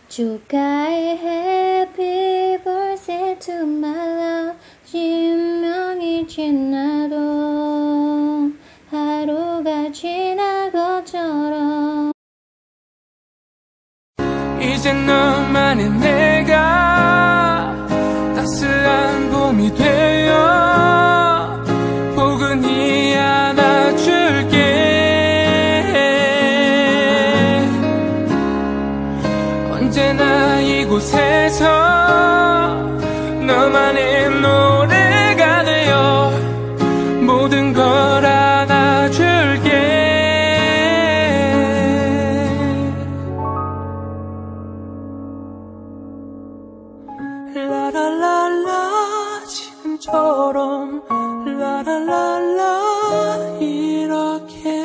축하해 happy birthday to my love 10명이 지나도 하루가 지난 것처럼 이제 너만의 내가 따스한 봄이 되어 포근히 안아줄게 언제나 이곳에서 너만의 노래가 되어 모든 걸 안아줄게 라라라라 지금처럼 라라라라 이렇게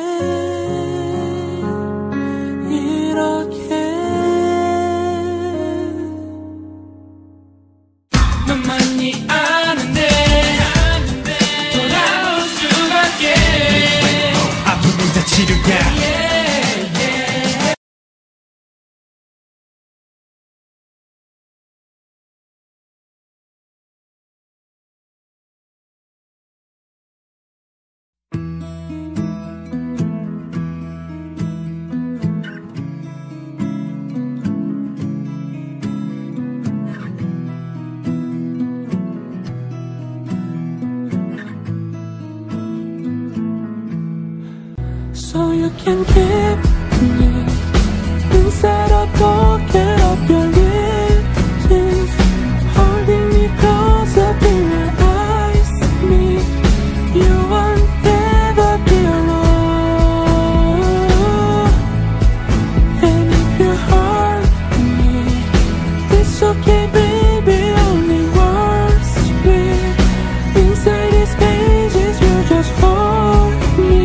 너만이 아는데 돌아올 수밖에 아픔은 다 치료야 So you can keep me inside a pocket of your lips holding me close up in your eyes me you won't ever be alone and if you hurt me it's okay baby only words split inside these pages you just hold me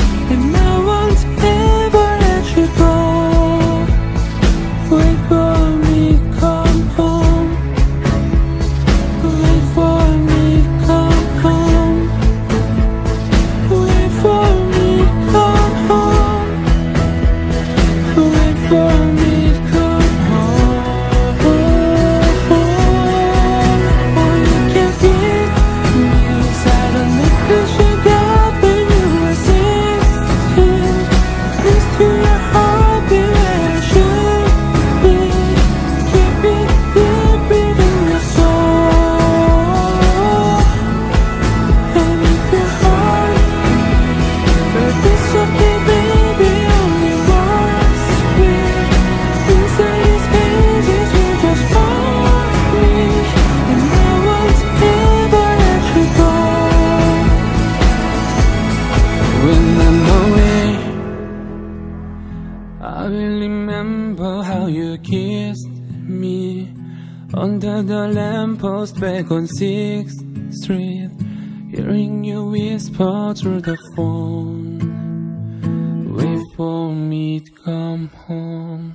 I will remember how you kissed me under the lamppost back on 6th Street, hearing you whisper through the phone, wait for me to come home.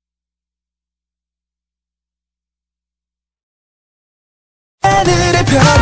하늘의 별